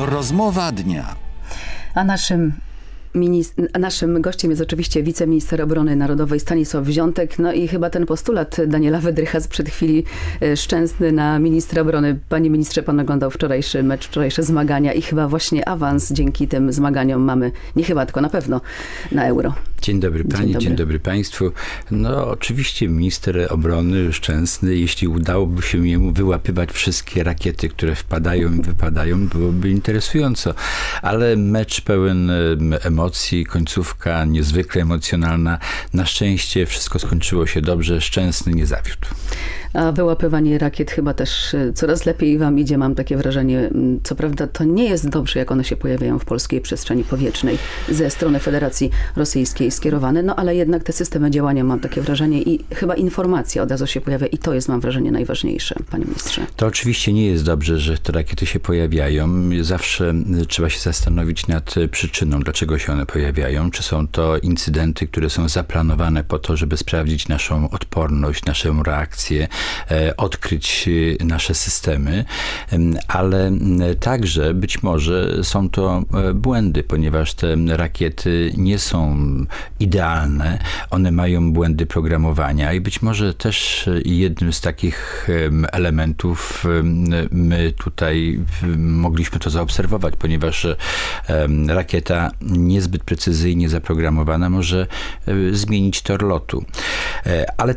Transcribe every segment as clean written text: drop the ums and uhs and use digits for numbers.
Rozmowa dnia. A naszym gościem jest oczywiście wiceminister obrony narodowej Stanisław Wziątek. No i chyba ten postulat Daniela Wydrycha sprzed chwili Szczęsny na ministra obrony. Panie ministrze, pan oglądał wczorajszy mecz, wczorajsze zmagania i chyba właśnie awans dzięki tym zmaganiom mamy, nie chyba, tylko na pewno, na Euro. Dzień dobry pani, dzień dobry państwu. No oczywiście minister obrony Szczęsny, jeśli udałoby się jemu wyłapywać wszystkie rakiety, które wpadają i wypadają, byłoby interesująco. Ale mecz pełen emocji, końcówka niezwykle emocjonalna. Na szczęście wszystko skończyło się dobrze, Szczęsny nie zawiódł. A wyłapywanie rakiet chyba też coraz lepiej wam idzie, mam takie wrażenie. Co prawda to nie jest dobrze, jak one się pojawiają w polskiej przestrzeni powietrznej ze strony Federacji Rosyjskiej skierowane, no ale jednak te systemy działania, mam takie wrażenie, i chyba informacja od razu się pojawia i to jest, mam wrażenie, najważniejsze, panie ministrze. To oczywiście nie jest dobrze, że te rakiety się pojawiają. Zawsze trzeba się zastanowić nad przyczyną, dlaczego się one pojawiają. Czy są to incydenty, które są zaplanowane po to, żeby sprawdzić naszą odporność, naszą reakcję, odkryć nasze systemy, ale także być może są to błędy, ponieważ te rakiety nie są idealne, one mają błędy programowania i być może też jednym z takich elementów my tutaj mogliśmy to zaobserwować, ponieważ rakieta niezbyt precyzyjnie zaprogramowana może zmienić tor lotu. Ale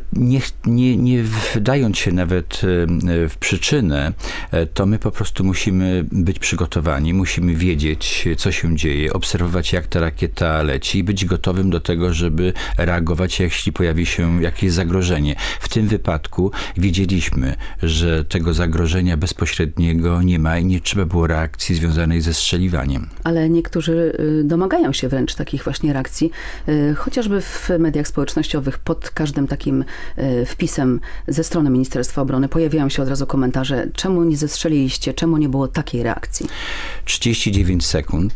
nie wdając się nawet w przyczynę, to my po prostu musimy być przygotowani, musimy wiedzieć, co się dzieje, obserwować, jak ta rakieta leci i być gotowym do tego, żeby reagować, jeśli pojawi się jakieś zagrożenie. W tym wypadku wiedzieliśmy, że tego zagrożenia bezpośredniego nie ma i nie trzeba było reakcji związanej ze strzeliwaniem. Ale niektórzy domagają się wręcz takich właśnie reakcji, chociażby w mediach społecznościowych pod każdym takim wpisem ze strony Ministerstwa Obrony pojawiają się od razu komentarze, czemu nie zestrzeliliście, czemu nie było takiej reakcji? 39 sekund.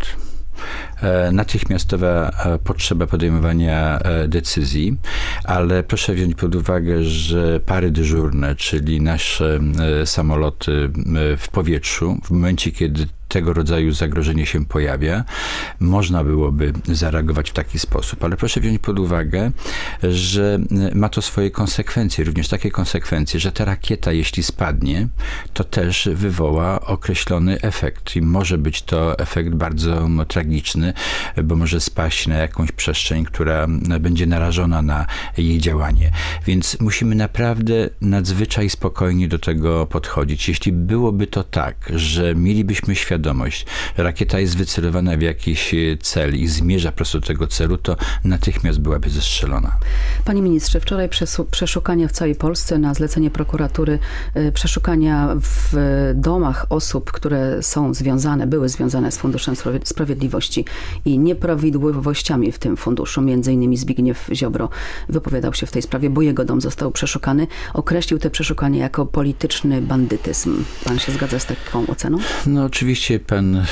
Natychmiastowa potrzeba podejmowania decyzji, ale proszę wziąć pod uwagę, że pary dyżurne, czyli nasze samoloty w powietrzu, w momencie, kiedy tego rodzaju zagrożenie się pojawia, można byłoby zareagować w taki sposób. Ale proszę wziąć pod uwagę, że ma to swoje konsekwencje, również takie konsekwencje, że ta rakieta, jeśli spadnie, to też wywoła określony efekt. I może być to efekt bardzo tragiczny, bo może spaść na jakąś przestrzeń, która będzie narażona na jej działanie. Więc musimy naprawdę nadzwyczaj spokojnie do tego podchodzić. Jeśli byłoby to tak, że mielibyśmy świadomość, że rakieta jest wycelowana w jakiś cel i zmierza prosto do tego celu, to natychmiast byłaby zestrzelona. Panie ministrze, wczoraj przeszukania w całej Polsce na zlecenie prokuratury, przeszukania w domach osób, które były związane z Funduszem Sprawiedliwości i nieprawidłowościami w tym funduszu. Między innymi Zbigniew Ziobro wypowiadał się w tej sprawie, bo jego dom został przeszukany. Określił te przeszukanie jako polityczny bandytyzm. Pan się zgadza z taką oceną? No oczywiście pan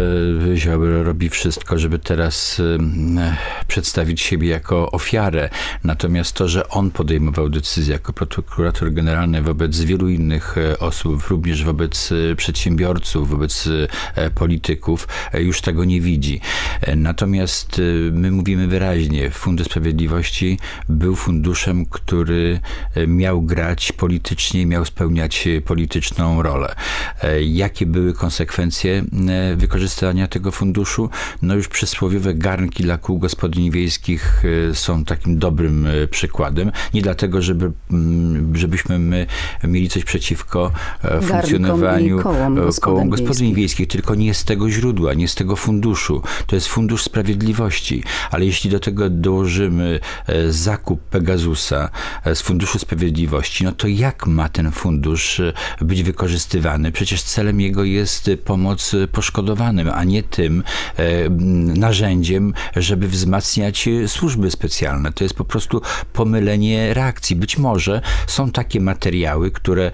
Ziobro robi wszystko, żeby teraz przedstawić siebie jako ofiarę. Natomiast to, że on podejmował decyzję jako prokurator generalny wobec wielu innych osób, również wobec przedsiębiorców, wobec polityków, już tego nie widzi. Natomiast my mówimy wyraźnie, Fundusz Sprawiedliwości był funduszem, który miał grać politycznie, miał spełniać polityczną rolę. Jakie były konsekwencje wykorzystania tego funduszu? No już przysłowiowe garnki dla kół gospodyń wiejskich są takim dobrym przykładem. Nie dlatego, żebyśmy my mieli coś przeciwko funkcjonowaniu kołom gospodyń wiejskich, tylko nie z tego źródła, nie z tego funduszu. To jest Fundusz Sprawiedliwości, ale jeśli do tego dołożymy zakup Pegasusa z Funduszu Sprawiedliwości, no to jak ma ten fundusz być wykorzystywany? Przecież celem jego jest pomoc poszkodowanym, a nie tym narzędziem, żeby wzmacniać służby specjalne. To jest po prostu pomylenie reakcji. Być może są takie materiały, które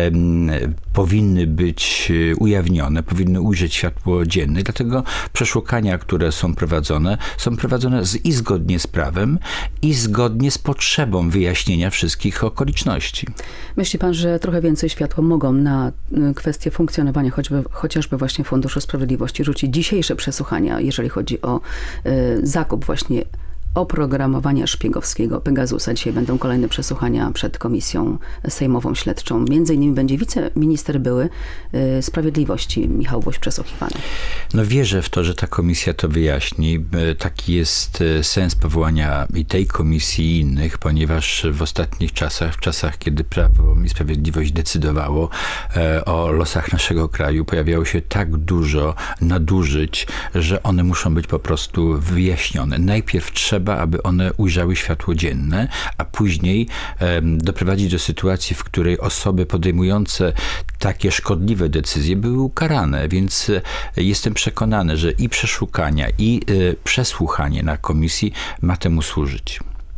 powinny być ujawnione, powinny ujrzeć światło dzienne. Dlatego przeszukania, które są prowadzone i zgodnie z prawem, i zgodnie z potrzebą wyjaśnienia wszystkich okoliczności. Myśli pan, że trochę więcej światła mogą na kwestię funkcjonowania chociażby właśnie Funduszu Sprawiedliwości rzuci dzisiejsze przesłuchania, jeżeli chodzi o zakup właśnie oprogramowania szpiegowskiego Pegasusa. Dzisiaj będą kolejne przesłuchania przed Komisją Sejmową Śledczą. Między innymi będzie wiceminister były Sprawiedliwości Michał Woś przesłuchiwany. No wierzę w to, że ta komisja to wyjaśni. Taki jest sens powołania i tej komisji i innych, ponieważ w ostatnich czasach, w czasach, kiedy Prawo i Sprawiedliwość decydowało o losach naszego kraju, pojawiało się tak dużo nadużyć, że one muszą być po prostu wyjaśnione. Najpierw trzeba, aby one ujrzały światło dzienne, a później doprowadzić do sytuacji, w której osoby podejmujące takie szkodliwe decyzje były ukarane, więc jestem przekonany, że i przeszukania, i przesłuchanie na komisji ma temu służyć.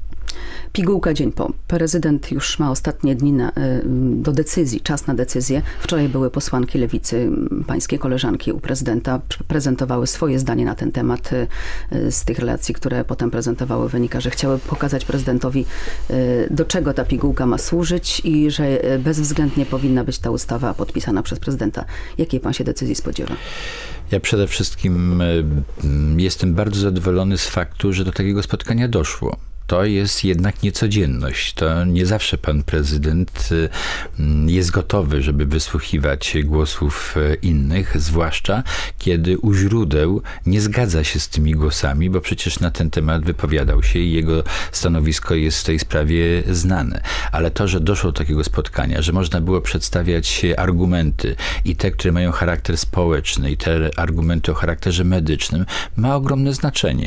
Pigułka dzień po. Prezydent już ma ostatnie dni do decyzji, czas na decyzję. Wczoraj były posłanki Lewicy, pańskie koleżanki u prezydenta, prezentowały swoje zdanie na ten temat. Z tych relacji, które potem prezentowały, wynika, że chciały pokazać prezydentowi, do czego ta pigułka ma służyć i że bezwzględnie powinna być ta ustawa podpisana przez prezydenta. Jakiej pan się decyzji spodziewa? Ja przede wszystkim jestem bardzo zadowolony z faktu, że do takiego spotkania doszło. To jest jednak niecodzienność. To nie zawsze pan prezydent jest gotowy, żeby wysłuchiwać głosów innych, zwłaszcza kiedy u źródeł nie zgadza się z tymi głosami, bo przecież na ten temat wypowiadał się i jego stanowisko jest w tej sprawie znane. Ale to, że doszło do takiego spotkania, że można było przedstawiać argumenty i te, które mają charakter społeczny, i te argumenty o charakterze medycznym, ma ogromne znaczenie.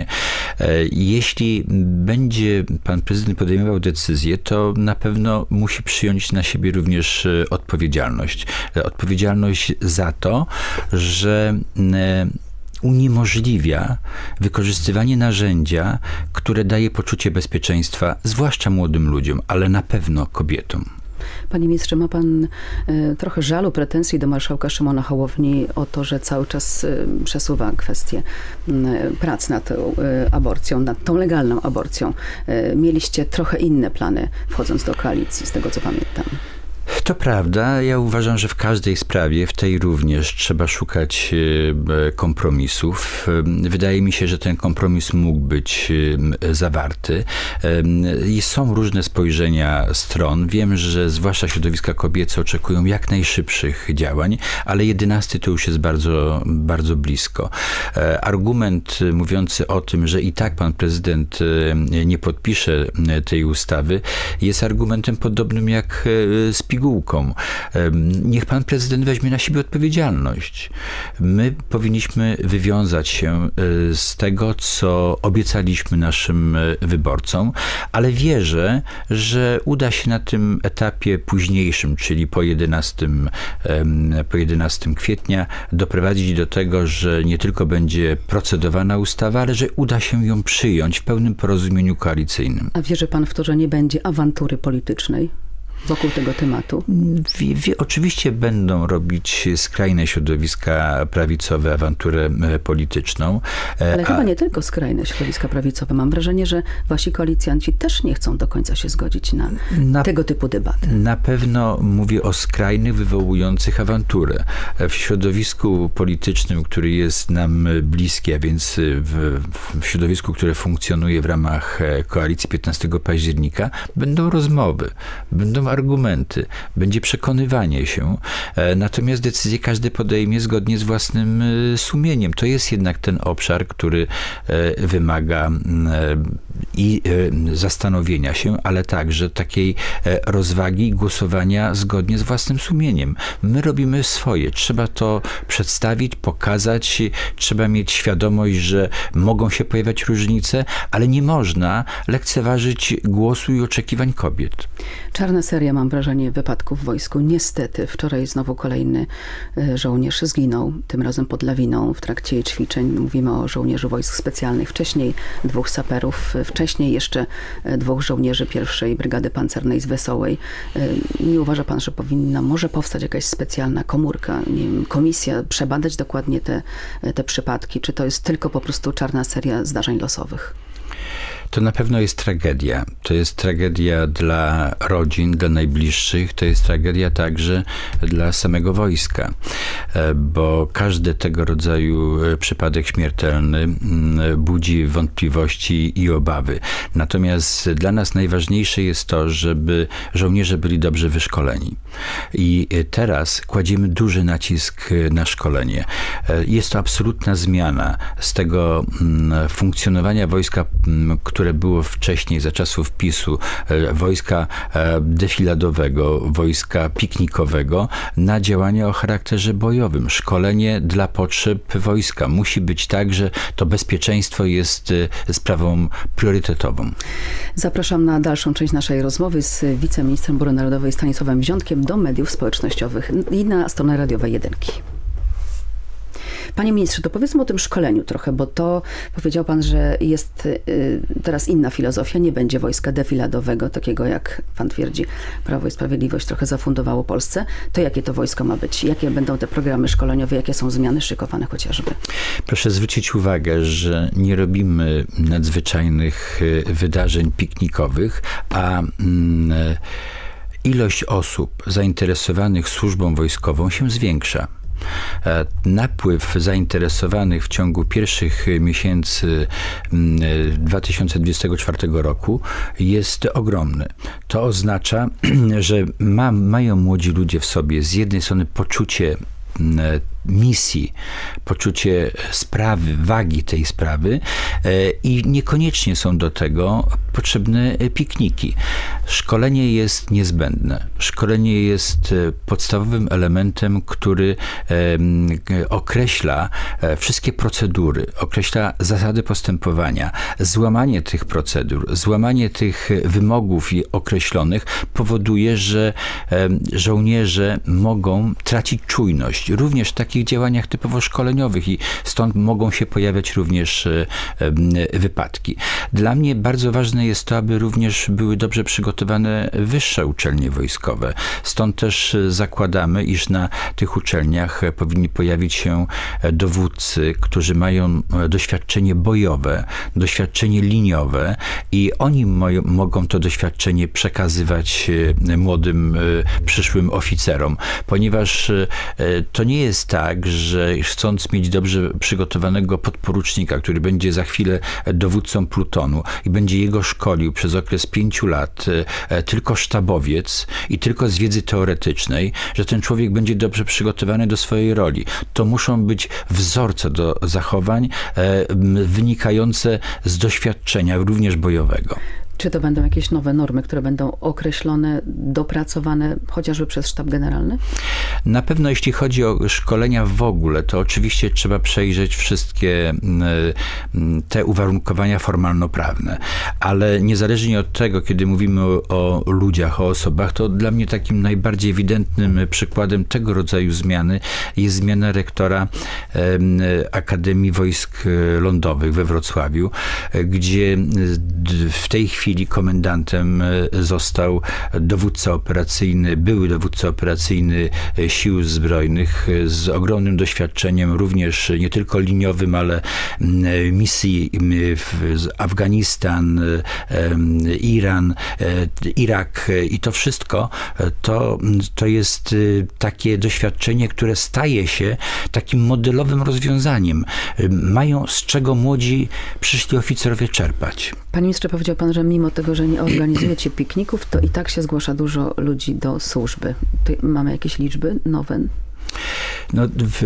Jeśli będzie pan prezydent podejmował decyzję, to na pewno musi przyjąć na siebie również odpowiedzialność. Odpowiedzialność za to, że uniemożliwia wykorzystywanie narzędzia, które daje poczucie bezpieczeństwa, zwłaszcza młodym ludziom, ale na pewno kobietom. Panie ministrze, ma pan trochę żalu, pretensji do marszałka Szymona Hołowni o to, że cały czas przesuwa kwestię prac nad aborcją, nad tą legalną aborcją. Mieliście trochę inne plany, wchodząc do koalicji, z tego co pamiętam. To prawda. Ja uważam, że w każdej sprawie, w tej również, trzeba szukać kompromisów. Wydaje mi się, że ten kompromis mógł być zawarty. I są różne spojrzenia stron. Wiem, że zwłaszcza środowiska kobiece oczekują jak najszybszych działań, ale 11 to już jest bardzo, bardzo blisko. Argument mówiący o tym, że i tak pan prezydent nie podpisze tej ustawy, jest argumentem podobnym jak z pigułką. Niech pan prezydent weźmie na siebie odpowiedzialność. My powinniśmy wywiązać się z tego, co obiecaliśmy naszym wyborcom, ale wierzę, że uda się na tym etapie późniejszym, czyli po 11 kwietnia, doprowadzić do tego, że nie tylko będzie procedowana ustawa, ale że uda się ją przyjąć w pełnym porozumieniu koalicyjnym. A wierzy pan w to, że nie będzie awantury politycznej wokół tego tematu? Oczywiście będą robić skrajne środowiska prawicowe awanturę polityczną. Ale chyba nie tylko skrajne środowiska prawicowe. Mam wrażenie, że wasi koalicjanci też nie chcą do końca się zgodzić na tego typu debaty. Na pewno mówię o skrajnych, wywołujących awanturę. W środowisku politycznym, który jest nam bliski, a więc w środowisku, które funkcjonuje w ramach koalicji 15 października, będą rozmowy, będą argumenty, będzie przekonywanie się, natomiast decyzję każdy podejmie zgodnie z własnym sumieniem. To jest jednak ten obszar, który wymaga i zastanowienia się, ale także takiej rozwagi, głosowania zgodnie z własnym sumieniem. My robimy swoje. Trzeba to przedstawić, pokazać, trzeba mieć świadomość, że mogą się pojawiać różnice, ale nie można lekceważyć głosu i oczekiwań kobiet. Czarna seria, mam wrażenie, wypadków w wojsku. Niestety, wczoraj znowu kolejny żołnierz zginął, tym razem pod lawiną w trakcie ćwiczeń. Mówimy o żołnierzu wojsk specjalnych. Wcześniej 2 saperów, wcześniej jeszcze 2 żołnierzy 1. Brygady Pancernej z Wesołej. Nie uważa pan, że powinna może powstać jakaś specjalna komórka, nie wiem, komisja, przebadać dokładnie te przypadki? Czy to jest tylko po prostu czarna seria zdarzeń losowych? To na pewno jest tragedia. To jest tragedia dla rodzin, dla najbliższych. To jest tragedia także dla samego wojska, bo każdy tego rodzaju przypadek śmiertelny budzi wątpliwości i obawy. Natomiast dla nas najważniejsze jest to, żeby żołnierze byli dobrze wyszkoleni. I teraz kładziemy duży nacisk na szkolenie. Jest to absolutna zmiana z tego funkcjonowania wojska, które było wcześniej, za czasów PiS-u, wojska defiladowego, wojska piknikowego, na działania o charakterze bojowym. Szkolenie dla potrzeb wojska. Musi być tak, że to bezpieczeństwo jest sprawą priorytetową. Zapraszam na dalszą część naszej rozmowy z wiceministrem obrony narodowej Stanisławem Wziątkiem do mediów społecznościowych i na stronę radiowej Jedynki. Panie ministrze, to powiedzmy o tym szkoleniu trochę, bo to powiedział pan, że jest teraz inna filozofia, nie będzie wojska defiladowego, takiego jak pan twierdzi, Prawo i Sprawiedliwość trochę zafundowało Polsce. To jakie to wojsko ma być? Jakie będą te programy szkoleniowe? Jakie są zmiany szykowane chociażby? Proszę zwrócić uwagę, że nie robimy nadzwyczajnych wydarzeń piknikowych, a ilość osób zainteresowanych służbą wojskową się zwiększa. Napływ zainteresowanych w ciągu pierwszych miesięcy 2024 roku jest ogromny. To oznacza, że mają młodzi ludzie w sobie z jednej strony poczucie misji, poczucie sprawy, wagi tej sprawy i niekoniecznie są do tego potrzebne pikniki. Szkolenie jest niezbędne. Szkolenie jest podstawowym elementem, który określa wszystkie procedury, określa zasady postępowania. Złamanie tych procedur, złamanie tych wymogów określonych powoduje, że żołnierze mogą tracić czujność, również w takich działaniach typowo szkoleniowych i stąd mogą się pojawiać również wypadki. Dla mnie bardzo ważne jest to, aby również były dobrze przygotowane wyższe uczelnie wojskowe. Stąd też zakładamy, iż na tych uczelniach powinni pojawić się dowódcy, którzy mają doświadczenie bojowe, doświadczenie liniowe i oni mogą to doświadczenie przekazywać młodym, przyszłym oficerom, ponieważ to nie jest tak, że chcąc mieć dobrze przygotowanego podporucznika, który będzie za chwilę dowódcą plutonu i będzie jego szkolił przez okres 5 lat tylko sztabowiec i tylko z wiedzy teoretycznej, że ten człowiek będzie dobrze przygotowany do swojej roli. To muszą być wzorce do zachowań wynikające z doświadczenia również bojowego. Czy to będą jakieś nowe normy, które będą określone, dopracowane chociażby przez sztab generalny? Na pewno jeśli chodzi o szkolenia w ogóle, to oczywiście trzeba przejrzeć wszystkie te uwarunkowania formalno-prawne. Ale niezależnie od tego, kiedy mówimy o ludziach, o osobach, to dla mnie takim najbardziej ewidentnym przykładem tego rodzaju zmiany jest zmiana rektora Akademii Wojsk Lądowych we Wrocławiu, gdzie w tej chwili komendantem został dowódca operacyjny, były dowódca operacyjny Sił Zbrojnych z ogromnym doświadczeniem, również nie tylko liniowym, ale misji w Afganistan, Iran, Irak i to wszystko to jest takie doświadczenie, które staje się takim modelowym rozwiązaniem. Mają z czego młodzi przyszli oficerowie czerpać. Panie ministrze, powiedział pan, że mimo tego, że nie organizujecie pikników, to i tak się zgłasza dużo ludzi do służby. Mamy jakieś liczby nowe? No,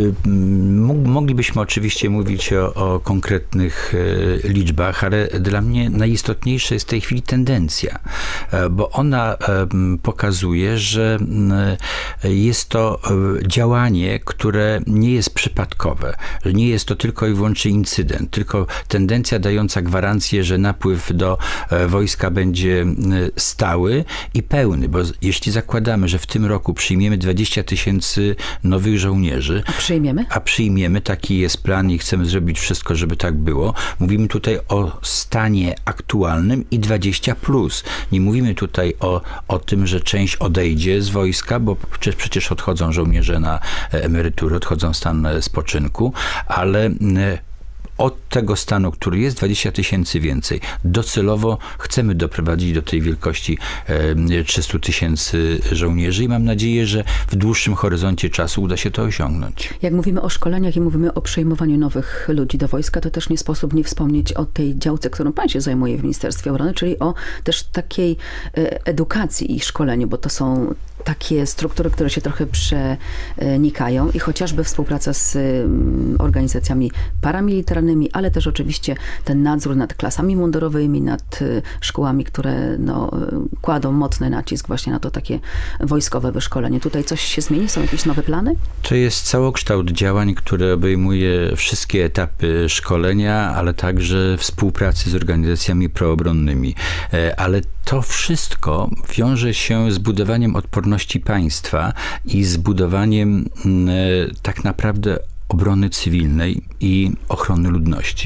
moglibyśmy oczywiście mówić o konkretnych liczbach, ale dla mnie najistotniejsza jest w tej chwili tendencja, bo ona pokazuje, że jest to działanie, które nie jest przypadkowe, że nie jest to tylko i wyłącznie incydent, tylko tendencja dająca gwarancję, że napływ do wojska będzie stały i pełny, bo jeśli zakładamy, że w tym roku przyjmiemy 20 000 nowych żołnierzy, A przyjmiemy, taki jest plan i chcemy zrobić wszystko, żeby tak było. Mówimy tutaj o stanie aktualnym i 20+. Nie mówimy tutaj o tym, że część odejdzie z wojska, bo przecież odchodzą żołnierze na emeryturę, odchodzą w stan spoczynku, ale od tego stanu, który jest 20 000 więcej. Docelowo chcemy doprowadzić do tej wielkości 300 000 żołnierzy i mam nadzieję, że w dłuższym horyzoncie czasu uda się to osiągnąć. Jak mówimy o szkoleniach i mówimy o przejmowaniu nowych ludzi do wojska, to też nie sposób nie wspomnieć o tej działce, którą pan się zajmuje w Ministerstwie Obrony, czyli o też takiej edukacji i szkoleniu, bo to są takie struktury, które się trochę przenikają i chociażby współpraca z organizacjami paramilitarnymi, ale też oczywiście ten nadzór nad klasami mundurowymi, nad szkołami, które kładą mocny nacisk właśnie na to takie wojskowe wyszkolenie. Tutaj coś się zmieni? Są jakieś nowe plany? To jest całokształt działań, który obejmuje wszystkie etapy szkolenia, ale także współpracy z organizacjami proobronnymi. Ale to wszystko wiąże się z budowaniem odporności państwa i z budowaniem tak naprawdę obrony cywilnej i ochrony ludności.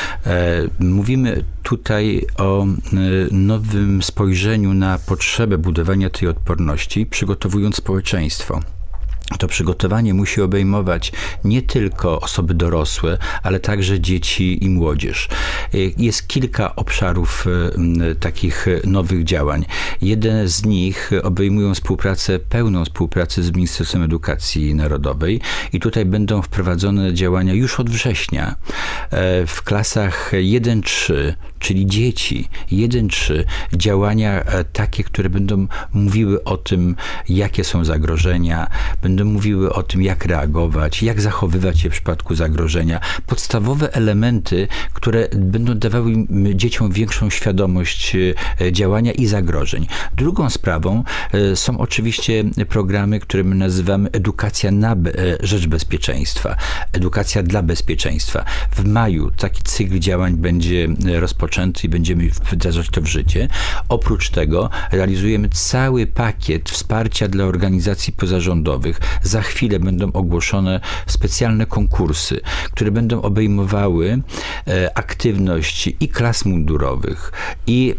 Mówimy tutaj o nowym spojrzeniu na potrzebę budowania tej odporności, przygotowując społeczeństwo. To przygotowanie musi obejmować nie tylko osoby dorosłe, ale także dzieci i młodzież. Jest kilka obszarów takich nowych działań. Jeden z nich obejmują pełną współpracę z Ministerstwem Edukacji Narodowej i tutaj będą wprowadzone działania już od września w klasach 1-3, czyli dzieci 1-3, działania takie, które będą mówiły o tym, jakie są zagrożenia, będą mówiły o tym, jak reagować, jak zachowywać się w przypadku zagrożenia. Podstawowe elementy, które będą dawały dzieciom większą świadomość działania i zagrożeń. Drugą sprawą są oczywiście programy, które my nazywamy edukacja na rzecz bezpieczeństwa. Edukacja dla bezpieczeństwa. W maju taki cykl działań będzie rozpoczęty i będziemy wdrażać to w życie. Oprócz tego realizujemy cały pakiet wsparcia dla organizacji pozarządowych. Za chwilę będą ogłoszone specjalne konkursy, które będą obejmowały aktywność i klas mundurowych, i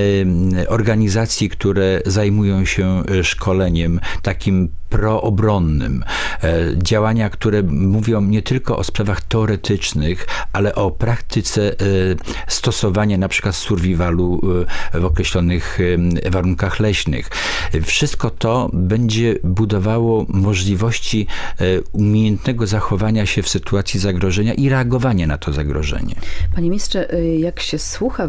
organizacji, które zajmują się szkoleniem takim proobronnym. Działania, które mówią nie tylko o sprawach teoretycznych, ale o praktyce stosowania na przykład survivalu w określonych warunkach leśnych. Wszystko to będzie budowało możliwości umiejętnego zachowania się w sytuacji zagrożenia i reagowania na to zagrożenie. Panie ministrze, jak się słucha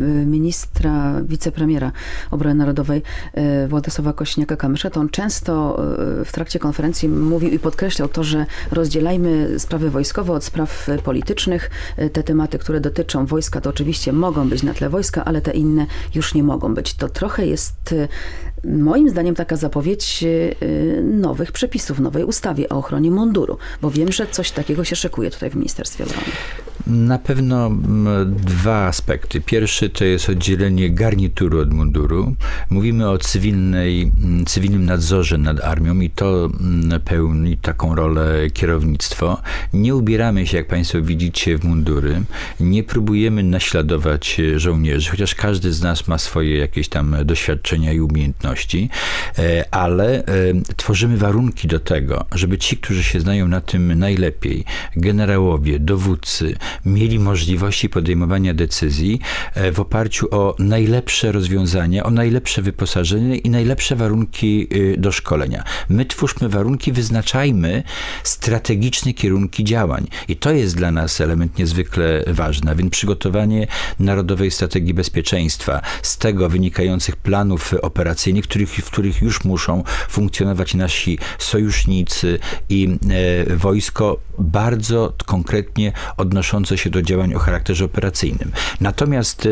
ministra, wicepremiera obrony narodowej Władysława Kosiniaka-Kamysza, to on często w trakcie konferencji mówił i podkreślał to, że rozdzielajmy sprawy wojskowe od spraw politycznych. Te tematy, które dotyczą wojska, to oczywiście mogą być na tle wojska, ale te inne już nie mogą być. To trochę jest moim zdaniem taka zapowiedź nowych przepisów, nowej ustawie o ochronie munduru, bo wiem, że coś takiego się szykuje tutaj w Ministerstwie Obrony. Na pewno dwa aspekty. Pierwszy to jest oddzielenie garnituru od munduru. Mówimy o cywilnym nadzorze nad armią i to pełni taką rolę kierownictwo. Nie ubieramy się, jak państwo widzicie, w mundury. Nie próbujemy naśladować żołnierzy, chociaż każdy z nas ma swoje jakieś tam doświadczenia i umiejętności, ale tworzymy warunki do tego, żeby ci, którzy się znają na tym najlepiej, generałowie, dowódcy, mieli możliwości podejmowania decyzji w oparciu o najlepsze rozwiązania, o najlepsze wyposażenie i najlepsze warunki do szkolenia. My twórzmy warunki, wyznaczajmy strategiczne kierunki działań. I to jest dla nas element niezwykle ważny. A więc przygotowanie Narodowej Strategii Bezpieczeństwa, z tego wynikających planów operacyjnych, w których już muszą funkcjonować nasi sojusznicy i wojsko bardzo konkretnie odnoszące się do działań o charakterze operacyjnym. Natomiast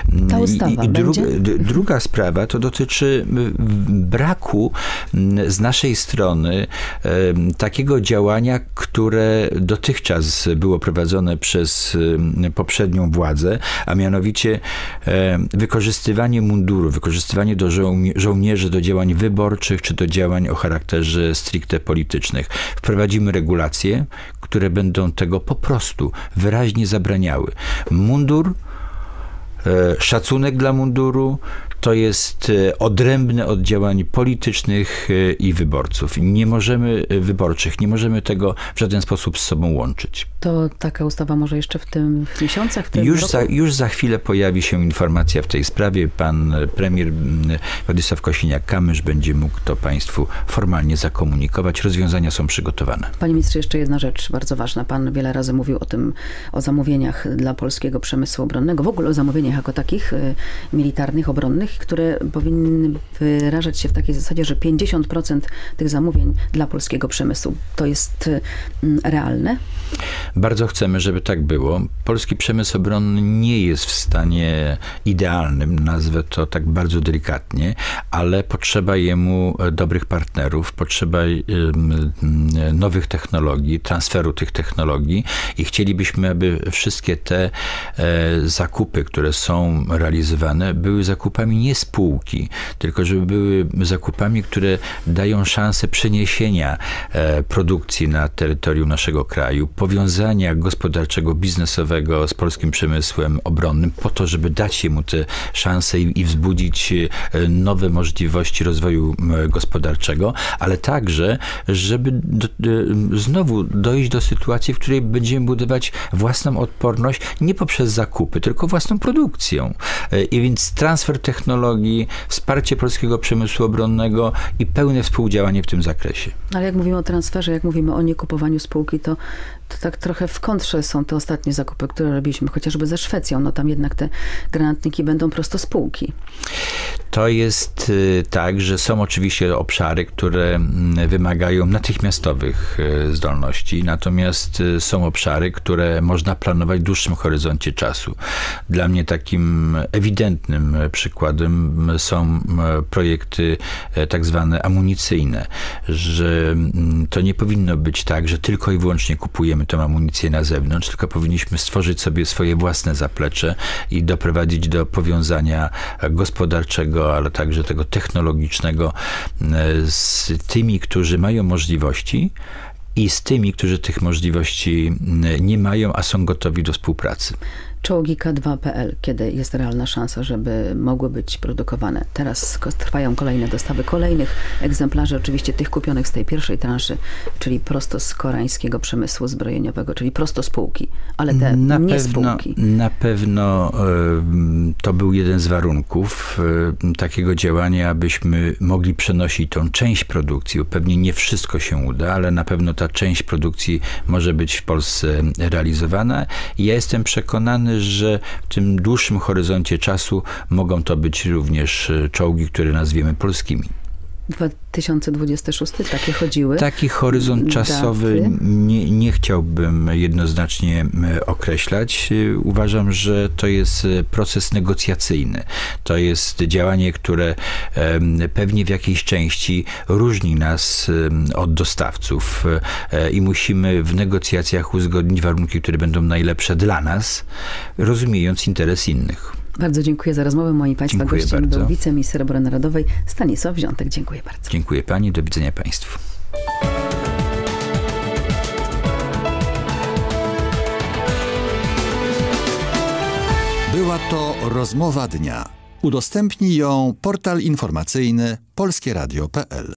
druga sprawa to dotyczy braku z naszej strony takiego działania, które dotychczas było prowadzone przez poprzednią władzę, a mianowicie wykorzystywanie munduru, wykorzystywanie do żołnierzy do działań wyborczych, czy do działań o charakterze stricte politycznych. Wprowadzimy regulacje, które będą tego po prostu wyraźnie zabraniały. Mundur, szacunek dla munduru to jest odrębne od działań politycznych i wyborców. Nie możemy tego w żaden sposób z sobą łączyć. To taka ustawa może jeszcze w tym miesiącach? Już za chwilę pojawi się informacja w tej sprawie. Pan premier Władysław Kosiniak-Kamysz będzie mógł to państwu formalnie zakomunikować. Rozwiązania są przygotowane. Panie ministrze, jeszcze jedna rzecz bardzo ważna. Pan wiele razy mówił o zamówieniach dla polskiego przemysłu obronnego, w ogóle o zamówieniach jako takich militarnych, obronnych, które powinny wyrażać się w takiej zasadzie, że 50% tych zamówień dla polskiego przemysłu. To jest realne? Bardzo chcemy, żeby tak było. Polski przemysł obronny nie jest w stanie idealnym, nazwę to tak bardzo delikatnie, ale potrzeba jemu dobrych partnerów, potrzeba nowych technologii, transferu tych technologii i chcielibyśmy, aby wszystkie te zakupy, które są realizowane, były zakupami nie spółki, tylko żeby były zakupami, które dają szansę przeniesienia produkcji na terytorium naszego kraju, powiązania gospodarczego, biznesowego z polskim przemysłem obronnym po to, żeby dać mu te szanse i wzbudzić nowe możliwości rozwoju gospodarczego, ale także, żeby znowu dojść do sytuacji, w której będziemy budować własną odporność nie poprzez zakupy, tylko własną produkcją. I więc transfer technologii, wsparcie polskiego przemysłu obronnego i pełne współdziałanie w tym zakresie. Ale jak mówimy o transferze, jak mówimy o niekupowaniu spółki, to tak trochę w kontrze są te ostatnie zakupy, które robiliśmy, chociażby ze Szwecją. No tam jednak te granatniki będą prosto spółki. To jest tak, że są oczywiście obszary, które wymagają natychmiastowych zdolności, natomiast są obszary, które można planować w dłuższym horyzoncie czasu. Dla mnie takim ewidentnym przykładem są projekty tak zwane amunicyjne, że to nie powinno być tak, że tylko i wyłącznie kupujemy tę amunicję na zewnątrz, tylko powinniśmy stworzyć sobie swoje własne zaplecze i doprowadzić do powiązania gospodarczego, ale także tego technologicznego z tymi, którzy mają możliwości i z tymi, którzy tych możliwości nie mają, a są gotowi do współpracy. Czołgi K2.pl, kiedy jest realna szansa, żeby mogły być produkowane? Teraz trwają kolejne dostawy kolejnych egzemplarzy, oczywiście tych kupionych z tej pierwszej transzy, czyli prosto z koreańskiego przemysłu zbrojeniowego, czyli prosto z spółki, ale te nie spółki. Na pewno to był jeden z warunków takiego działania, abyśmy mogli przenosić tą część produkcji. Pewnie nie wszystko się uda, ale na pewno ta część produkcji może być w Polsce realizowana. I ja jestem przekonany, że w tym dłuższym horyzoncie czasu mogą to być również czołgi, które nazwiemy polskimi. 2026 takie chodziły? Taki horyzont czasowy nie chciałbym jednoznacznie określać. Uważam, że to jest proces negocjacyjny. To jest działanie, które pewnie w jakiejś części różni nas od dostawców i musimy w negocjacjach uzgodnić warunki, które będą najlepsze dla nas, rozumiejąc interes innych. Bardzo dziękuję za rozmowę. Moim Państwa gościem był wiceminister obrony narodowej Stanisław Wziątek. Dziękuję bardzo. Dziękuję Pani. Do widzenia Państwu. Była to rozmowa dnia. Udostępnij ją portal informacyjny polskieradio.pl.